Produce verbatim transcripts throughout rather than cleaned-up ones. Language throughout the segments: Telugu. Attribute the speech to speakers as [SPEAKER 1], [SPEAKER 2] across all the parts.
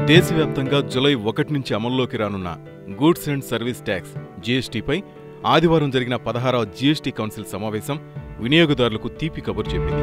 [SPEAKER 1] దేశవ్యాప్తంగా జులై ఒకటి నుంచి అమల్లోకి రానున్న గూడ్స్ అండ్ సర్వీస్ ట్యాక్స్ జీఎస్టీపై ఆదివారం జరిగిన పదహారవ జీఎస్టీ కౌన్సిల్ సమావేశం వినియోగదారులకు తీపి కబురు చెప్పింది.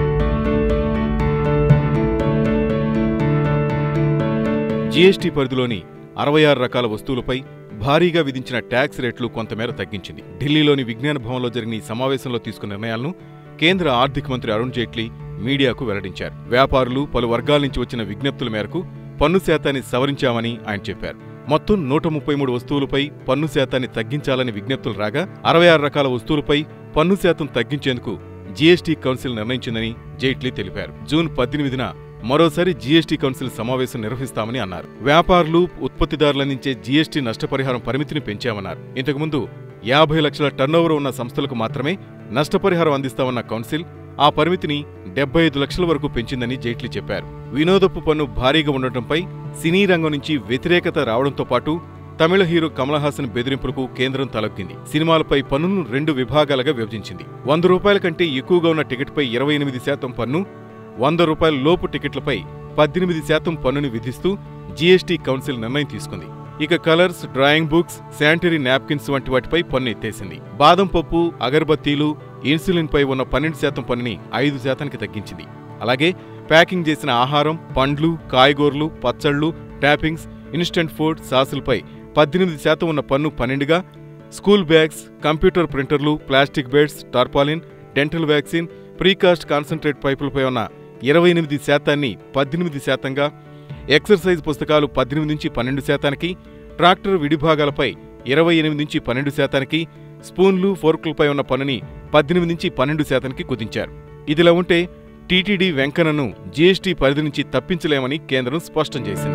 [SPEAKER 1] జీఎస్టీ పరిధిలోని అరవై ఆరు రకాల వస్తువులపై భారీగా విధించిన ట్యాక్స్ రేట్లు కొంతమేర తగ్గించింది. ఢిల్లీలోని విజ్ఞాన భవన్లో జరిగిన ఈ సమావేశంలో తీసుకున్న నిర్ణయాలను కేంద్ర ఆర్థిక మంత్రి అరుణ్ జైట్లీ మీడియాకు వెల్లడించారు. వ్యాపారులు పలు వర్గాల నుంచి వచ్చిన విజ్ఞప్తుల మేరకు పన్ను శాతాన్ని సవరించామని ఆయన చెప్పారు. మొత్తం నూట ముప్పై మూడు వస్తువులపై పన్ను శాతాన్ని తగ్గించాలని విజ్ఞప్తులు రాగా అరవై ఆరు రకాల వస్తువులపై పన్ను శాతం తగ్గించేందుకు జీఎస్టీ కౌన్సిల్ నిర్ణయించిందని జైట్లీ తెలిపారు. జూన్ పద్దెనిమిదిన మరోసారి జీఎస్టీ కౌన్సిల్ సమావేశం నిర్వహిస్తామని అన్నారు. వ్యాపారులు, ఉత్పత్తిదారులందించే జీఎస్టీ నష్టపరిహారం పరిమితిని పెంచామన్నారు. ఇంతకుముందు యాభై లక్షల టర్నోవర్ ఉన్న సంస్థలకు మాత్రమే నష్టపరిహారం అందిస్తామన్న కౌన్సిల్ ఆ పరిమితిని డెబ్బై ఐదు లక్షల వరకు పెంచిందని జైట్లీ చెప్పారు. వినోదపు పన్ను భారీగా ఉండటంపై సినీ రంగం నుంచి వ్యతిరేకత రావడంతో పాటు తమిళ హీరో కమల్ హాసన్ బెదిరింపులకు కేంద్రం తలొగ్గింది. సినిమాలపై పన్నును రెండు విభాగాలుగా విభజించింది. వంద రూపాయల కంటే ఎక్కువగా ఉన్న టికెట్పై ఇరవై ఎనిమిది శాతం పన్ను, వంద రూపాయల లోపు టికెట్లపై పద్దెనిమిది శాతం పన్నుని విధిస్తూ జీఎస్టీ కౌన్సిల్ నిర్ణయం తీసుకుంది. ఇక colours, drawing books, sanitary napkins వంటి వాటిపై పన్ను ఎత్తేసింది. బాదం పప్పు, అగరబత్తీలు, ఇన్సులిన్పై ఉన్న పన్నెండు శాతం పన్నుని ఐదు శాతానికి తగ్గించింది. అలాగే ప్యాకింగ్ చేసిన ఆహారం, పండ్లు, కాయగూరలు, పచ్చళ్లు, టాపింగ్స్, ఇన్స్టంట్ ఫుడ్, సాసులపై పద్దెనిమిది శాతం ఉన్న పన్ను పన్నెండుగా, స్కూల్ బ్యాగ్స్, కంప్యూటర్ ప్రింటర్లు, plastic beds, tarpaulin, dental vaccine, precast concentrate పైపులపై ఉన్న ఇరవై ఎనిమిది శాతాన్ని పద్దెనిమిది శాతంగా, ఎక్సర్సైజ్ పుస్తకాలు పద్దెనిమిది నుంచి పన్నెండు శాతానికి, ట్రాక్టర్ విడిభాగాలపై ఇరవై ఎనిమిది నుంచి పన్నెండు శాతానికి, స్పూన్లు, ఫోర్కులపై ఉన్న పన్నుని పద్దెనిమిది నుంచి పన్నెండు శాతానికి కుదించారు. ఇదిలా ఉంటే టీటీడీ వెంకన్నను జీఎస్టీ పరిధి నుంచి తప్పించలేమని కేంద్రం స్పష్టం చేసింది.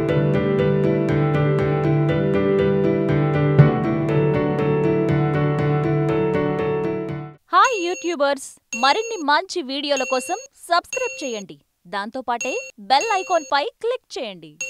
[SPEAKER 2] హాయ్ యూట్యూబర్స్, మరిన్ని మంచి వీడియోల కోసం సబ్స్క్రైబ్ చేయండి. దాంతోపాటే బెల్ ఐకాన్ పై క్లిక్ చేయండి.